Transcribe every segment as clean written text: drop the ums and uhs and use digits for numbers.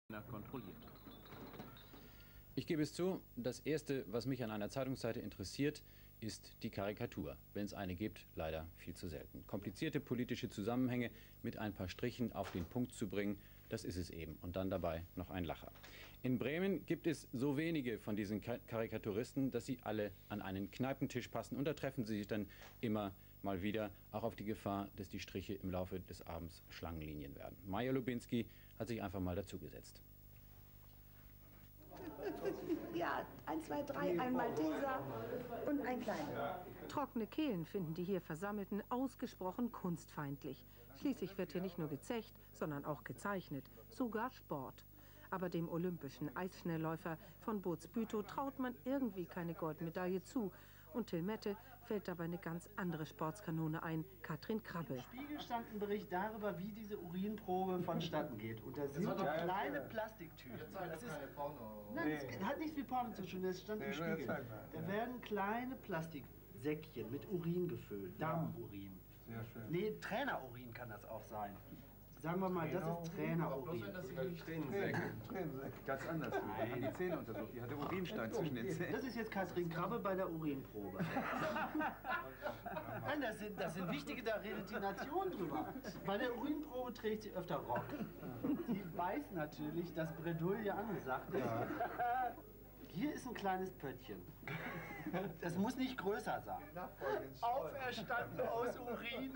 kontrolliert. Ich gebe es zu, das Erste, was mich an einer Zeitungsseite interessiert, ist die Karikatur. Wenn es eine gibt, leider viel zu selten. Komplizierte politische Zusammenhänge mit ein paar Strichen auf den Punkt zu bringen, das ist es eben. Und dann dabei noch ein Lacher. In Bremen gibt es so wenige von diesen Karikaturisten, dass sie alle an einen Kneipentisch passen. Und da treffen sie sich dann immer mal wieder, auch auf die Gefahr, dass die Striche im Laufe des Abends Schlangenlinien werden. Maja Lubinski hat sich einfach mal dazugesetzt. Ja, 1, 2, 3, einmal dieser und ein kleiner. Trockene Kehlen finden die hier Versammelten ausgesprochen kunstfeindlich. Schließlich wird hier nicht nur gezecht, sondern auch gezeichnet, sogar Sport. Aber dem olympischen Eisschnellläufer von Botsbütow traut man irgendwie keine Goldmedaille zu. Und Till Mette fällt dabei eine ganz andere Sportskanone ein, Katrin Krabbel. Im Spiegel stand ein Bericht darüber, wie diese Urinprobe vonstatten geht. Und da sind so kleine Plastiktüten. Nein, das hat nichts mit Porno zu tun, das stand im Spiegel. Da werden kleine Plastiksäckchen mit Urin gefüllt, Damenurin. Nee, Trainerurin kann das auch sein. Sagen wir mal, das ist Trainerurin. Tränensäcke. Ganz anders. Wir haben die Zähne untersucht. Die hatte Urinstein zwischen den Zähnen. Das ist jetzt Katrin Krabbe bei der Urinprobe. Nein, das sind wichtige, da redet die Nation drüber. Bei der Urinprobe trägt sie öfter Rock. Sie weiß natürlich, dass Bredouille angesagt ist. Hier ist ein kleines Pöttchen. Das muss nicht größer sein. Auferstanden aus Urin.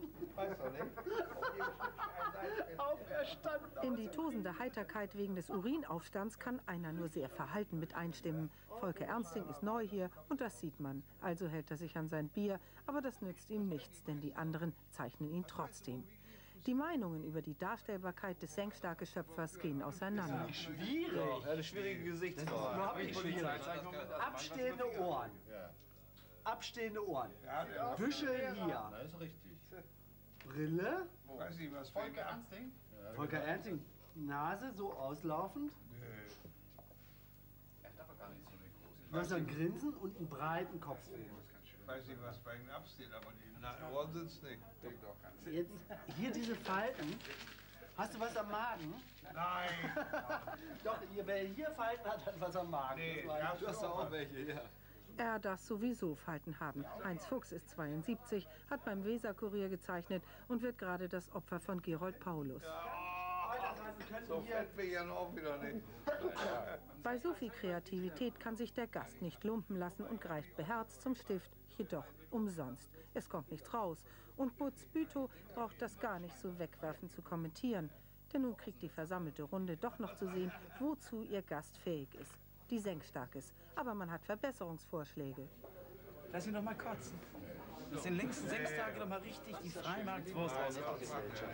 Auferstanden aus In die tosende Heiterkeit wegen des Urinaufstands kann einer nur sehr verhalten mit einstimmen. Volker Ernsting ist neu hier und das sieht man. Also hält er sich an sein Bier, aber das nützt ihm nichts, denn die anderen zeichnen ihn trotzdem. Die Meinungen über die Darstellbarkeit des senkstarken Schöpfers gehen auseinander. Schwierig. Ja, eine schwierige Gesichtsform. Das ist überhaupt nicht schwierig. Abstehende Ohren. Abstehende Ohren. Büschel hier. Das ist richtig. Brille. Weiß ich was. Volker Ernsting? Volker Ernsting. Nase so auslaufend. Er hat aber gar nicht so eine große. Du hast ein Grinsen und einen breiten Kopf. Ich weiß nicht, was bei Ihnen absteht, aber die Ohren sind es nicht. Jetzt hier diese Falten. Hast du was am Magen? Nein! Doch, wer hier Falten hat, hat was am Magen. Nee, du hast auch welche, ja. Er darf sowieso Falten haben. Heinz Fuchs ist 72, hat beim Weser-Kurier gezeichnet und wird gerade das Opfer von Gerold Paulus. So fett bin ich ja auch wieder nicht. Bei so viel Kreativität kann sich der Gast nicht lumpen lassen und greift beherzt zum Stift, jedoch umsonst. Es kommt nichts raus. Und Botsbütow braucht das gar nicht so wegwerfen zu kommentieren. Denn nun kriegt die versammelte Runde doch noch zu sehen, wozu ihr Gast fähig ist. Die Senkstarkes. Aber man hat Verbesserungsvorschläge. Lass ihn doch mal kotzen. Das sind links 6 Tage doch mal richtig die Freimarktwurst rausgekocht.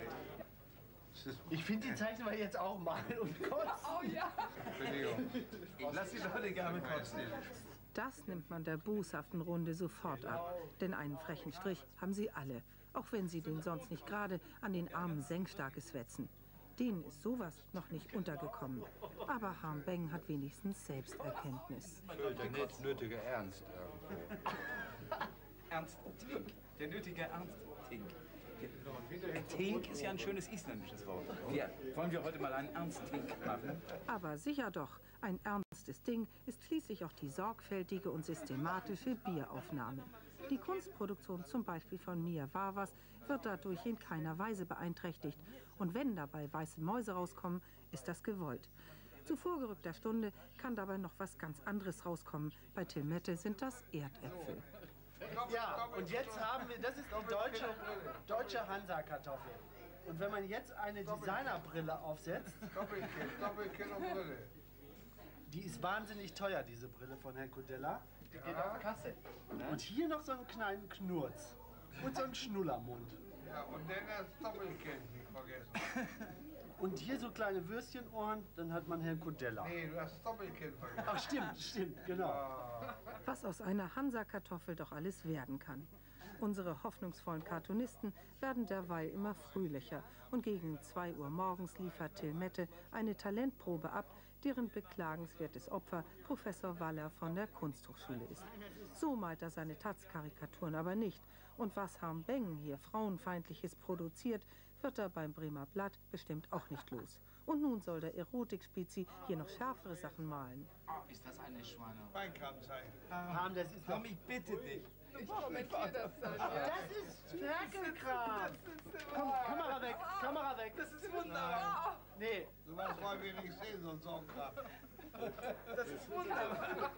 Ich finde, die zeichnen wir jetzt auch mal und kurz. Oh ja. Lass die Leute gerne kotzen. Das nimmt man der boshaften Runde sofort ab. Denn einen frechen Strich haben sie alle. Auch wenn sie den sonst nicht gerade an den armen Senkstarkes wetzen. Denen ist sowas noch nicht untergekommen. Aber Harm Beng hat wenigstens Selbsterkenntnis. Der nötige Ernst. Ernst Tink. Der nötige Ernst Tink. Tink ist ja ein schönes isländisches Wort. Wollen wir heute mal einen Ernst Tink machen? Aber sicher doch, ein ernstes Ding ist schließlich auch die sorgfältige und systematische Bieraufnahme. Die Kunstproduktion zum Beispiel von Mia Varvas wird dadurch in keiner Weise beeinträchtigt. Und wenn dabei weiße Mäuse rauskommen, ist das gewollt. Zu vorgerückter Stunde kann dabei noch was ganz anderes rauskommen. Bei Till Mette sind das Erdäpfel. Ja, und jetzt haben wir, das ist die deutsche Hansa-Kartoffel. Und wenn man jetzt eine Designerbrille aufsetzt, Doppelkinn und Brille. die ist wahnsinnig teuer, diese Brille von Herrn Kudella. Die geht auf die Kasse. Und hier noch so einen kleinen Knurz und so einen Schnullermund. Ja, und dann das Doppelkinn, nicht vergessen. Und hier so kleine Würstchenohren, dann hat man Herrn Kudella. Nee, du hast das Doppelkinn vergessen. Ach stimmt, genau. Was aus einer Hansa-Kartoffel doch alles werden kann. Unsere hoffnungsvollen Cartoonisten werden derweil immer fröhlicher. Und gegen 2 Uhr morgens liefert Till Mette eine Talentprobe ab, deren beklagenswertes Opfer Professor Waller von der Kunsthochschule ist. So malt er seine Taz-Karikaturen aber nicht. Und was Harm Beng hier Frauenfeindliches produziert, wird er beim Bremer Blatt bestimmt auch nicht los. Und nun soll der Erotik-Spezi hier noch schärfere Sachen malen. Oh, ist das eine Schweine. Ham, das ist doch... Komm, ich bitte dich. Ich kommentiere das dann. Das ist Ferkelkram. Komm, Kamera weg, Kamera weg. Das ist wunderbar. Nee, Sowas wollen wir nicht sehen, so ein Songkram. Das ist wunderbar.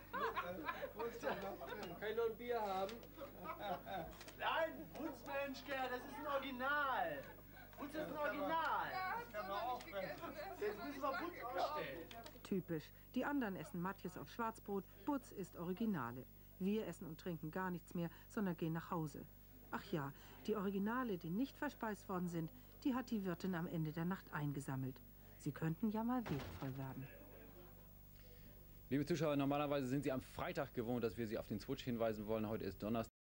Kann ich noch ein Bier haben? nein, Putzmensch, Gerd, das ist ein Original. Putz ist ein Original. Das kann man auch weg. Jetzt müssen wir Putz ausstellen. Typisch. Die anderen essen Matjes auf Schwarzbrot, Butz ist Originale. Wir essen und trinken gar nichts mehr, sondern gehen nach Hause. Ach ja, die Originale, die nicht verspeist worden sind, die hat die Wirtin am Ende der Nacht eingesammelt. Sie könnten ja mal wegvoll werden. Liebe Zuschauer, normalerweise sind Sie am Freitag gewohnt, dass wir Sie auf den Switch hinweisen wollen. Heute ist Donnerstag.